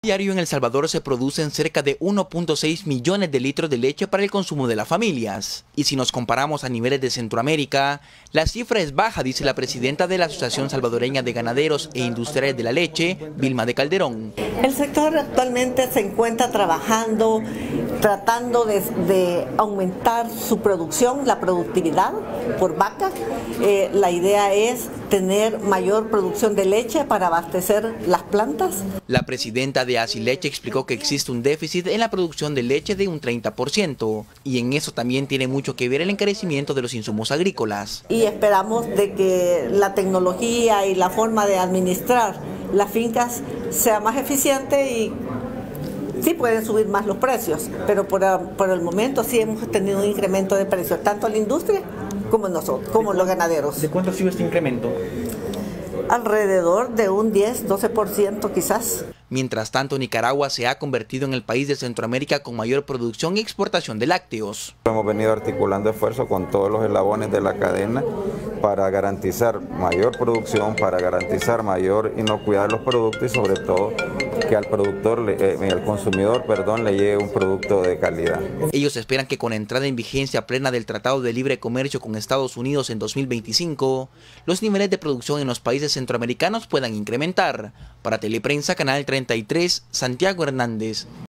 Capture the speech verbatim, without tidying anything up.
Diario en El Salvador se producen cerca de uno punto seis millones de litros de leche para el consumo de las familias. Y si nos comparamos a niveles de Centroamérica, la cifra es baja, dice la presidenta de la Asociación Salvadoreña de Ganaderos e Industriales de la Leche, Vilma de Calderón. El sector actualmente se encuentra trabajando, tratando de, de aumentar su producción, la productividad por vaca. Eh, la idea es tener mayor producción de leche para abastecer las plantas. La presidenta de Asileche explicó que existe un déficit en la producción de leche de un treinta por ciento y en eso también tiene mucho que ver el encarecimiento de los insumos agrícolas. Y esperamos de que la tecnología y la forma de administrar las fincas sea más eficiente y sí pueden subir más los precios, pero por, por el momento sí hemos tenido un incremento de precios, tanto la industria como nosotros, como los ganaderos. ¿De cuánto ha sido este incremento? Alrededor de un diez, doce por ciento quizás. Mientras tanto, Nicaragua se ha convertido en el país de Centroamérica con mayor producción y exportación de lácteos. Hemos venido articulando esfuerzos con todos los eslabones de la cadena para garantizar mayor producción, para garantizar mayor inocuidad de los productos y sobre todo que al productor, eh, al consumidor, perdón, le llegue un producto de calidad. Ellos esperan que con la entrada en vigencia plena del Tratado de Libre Comercio con Estados Unidos en dos mil veinticinco, los niveles de producción en los países centroamericanos puedan incrementar. Para Teleprensa, Canal treinta y tres, Santiago Hernández.